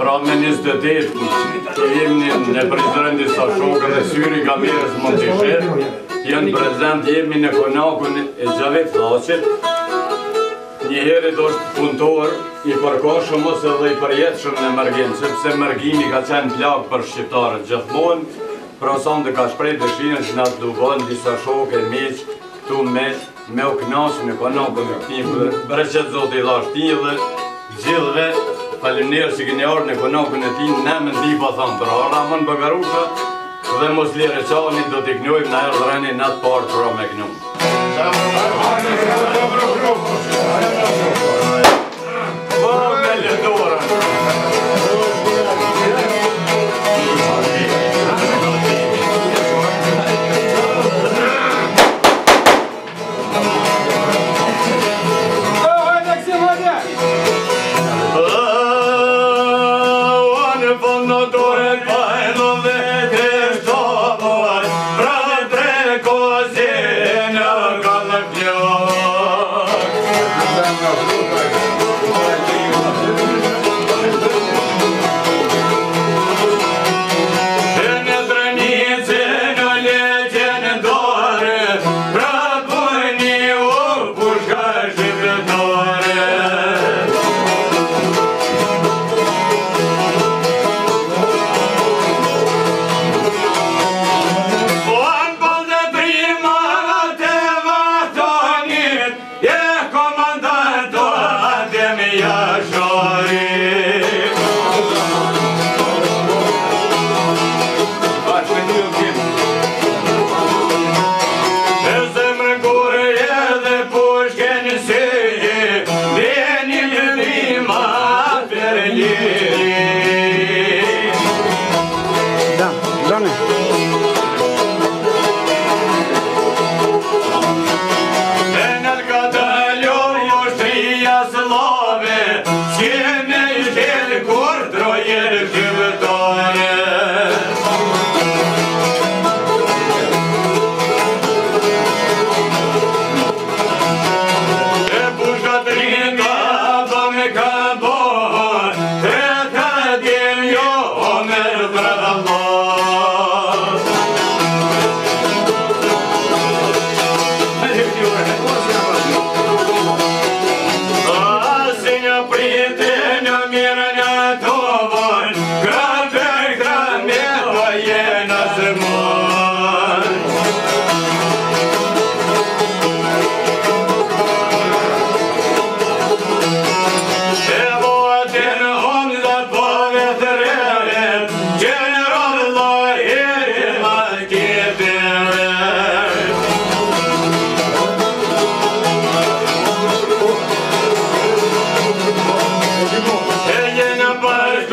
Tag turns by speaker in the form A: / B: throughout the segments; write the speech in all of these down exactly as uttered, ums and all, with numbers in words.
A: Pra me njëzet e tetë, jemi në prezident disa shokë dhe syri ka mirës mund të shetë, janë prezident jemi në konakun e Gjavet Thaqit, njëherit është punëtor, i përkoshëm ose dhe i përjetëshëm në mërgim, sepse mërgimi ka qenë plakë për shqiptarët gjithmonë, pra son të ka shprej dëshirën që nga të dugon disa shokë e meqë këtu me me u knasë në konakun e këtim, breqet zotë i dhashti dhe gjithve faleminderit që keni ardhur në konakun e tij, ne më ndi pa thënë për Ramon Bagarusha dhe mos lirë qanin do t'i knojmë në erdhreni në të parë pra me knu. Po me lëdorën.
B: Bye.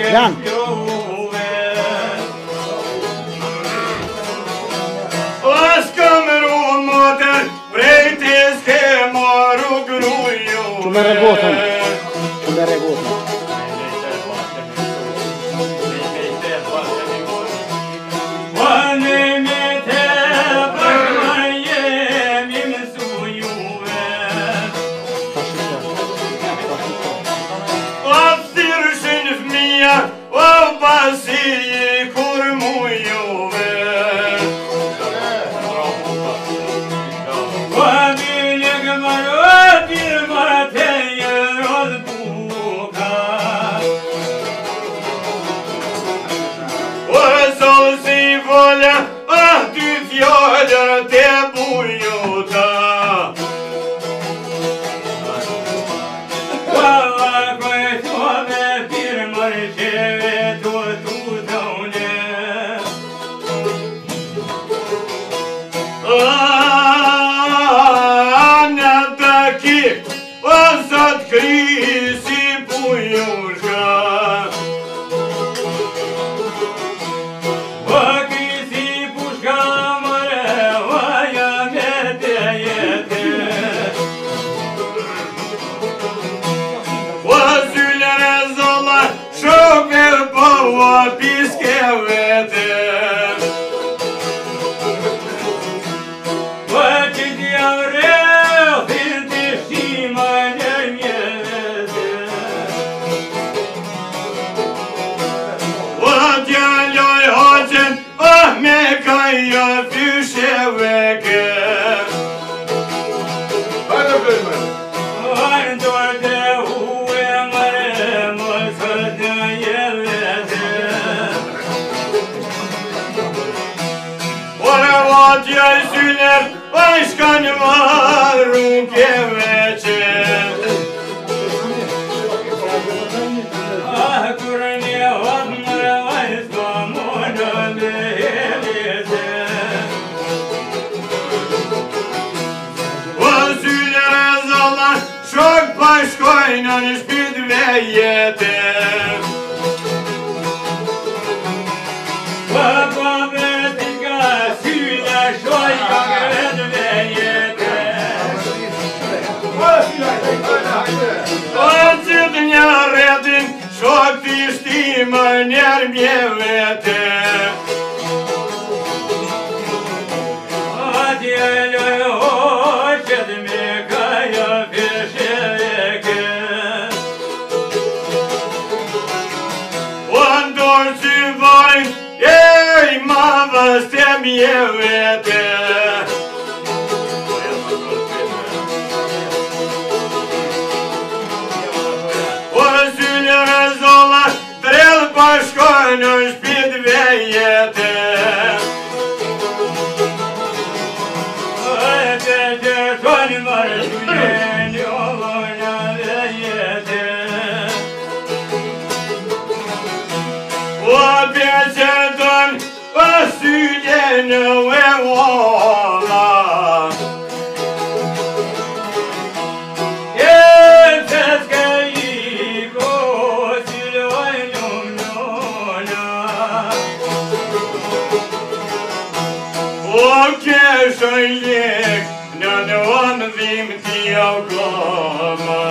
B: Jan. Čo mere gotan? Čo mere gotan?
C: None of them, the